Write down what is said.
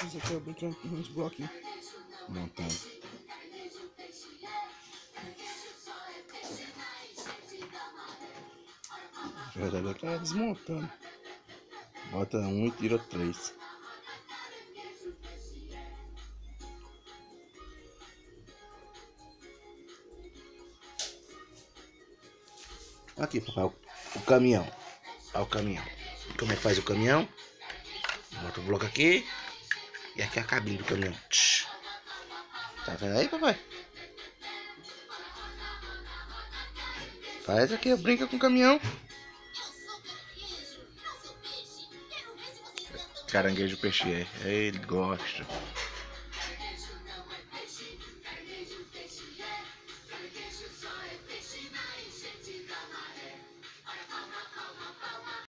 Isso aqui é brincando com uns bloquinhos. Montando. Na verdade, ele tá desmontando. Bota um e tira 3. Aqui, papai, o caminhão. Olha o caminhão. Como é que faz o caminhão? Bota o bloco aqui. E aqui é a cabine do caminhão. Tá vendo aí, papai? Faz aqui, brinca com o caminhão. Caranguejo peixe é. Ele gosta.